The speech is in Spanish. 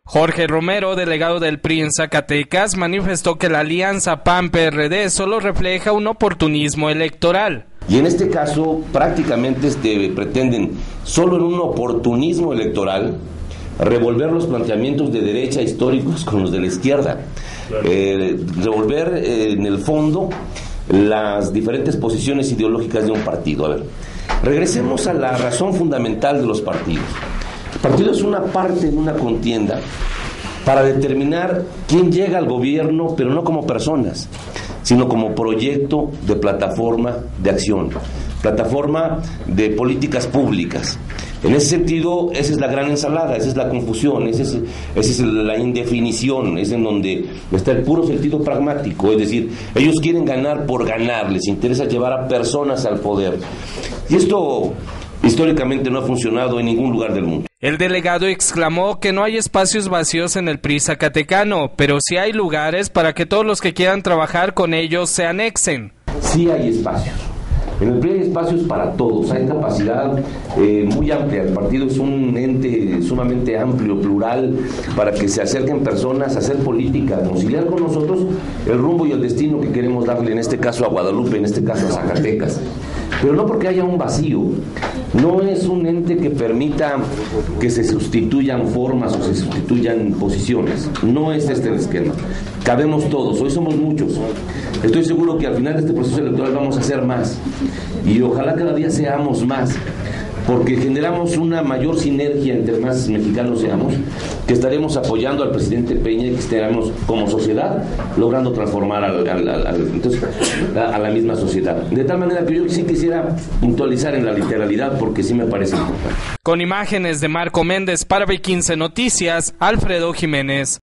Jorge Romero, delegado del PRI en Zacatecas, manifestó que la alianza PAN-PRD solo refleja un oportunismo electoral. Y en este caso prácticamente pretenden, solo en un oportunismo electoral, revolver los planteamientos de derecha históricos con los de la izquierda. Revolver en el fondo las diferentes posiciones ideológicas de un partido. A ver, regresemos a la razón fundamental de los partidos. El partido es una parte en una contienda para determinar quién llega al gobierno, pero no como personas, sino como proyecto de plataforma de acción, plataforma de políticas públicas. En ese sentido, esa es la gran ensalada, esa es la confusión, esa es la indefinición, es en donde está el puro sentido pragmático, es decir, ellos quieren ganar por ganar, les interesa llevar a personas al poder. Y esto históricamente no ha funcionado en ningún lugar del mundo. El delegado exclamó que no hay espacios vacíos en el PRI zacatecano, pero sí hay lugares para que todos los que quieran trabajar con ellos se anexen. Sí hay espacios. En el PRI hay espacios para todos, hay capacidad muy amplia. El partido es un ente sumamente amplio, plural, para que se acerquen personas a hacer política, a conciliar con nosotros el rumbo y el destino que queremos darle, en este caso a Guadalupe, en este caso a Zacatecas. Pero no porque haya un vacío, no es un ente que permita que se sustituyan formas o se sustituyan posiciones, no es este el esquema. Cabemos todos, hoy somos muchos. Estoy seguro que al final de este proceso electoral vamos a hacer más y ojalá cada día seamos más, porque generamos una mayor sinergia entre más mexicanos seamos, que estaremos apoyando al presidente Peña y que estaremos como sociedad logrando transformar a la misma sociedad. De tal manera que yo sí quisiera puntualizar en la literalidad, porque sí me parece importante. Con imágenes de Marco Méndez para B15 Noticias, Alfredo Jiménez.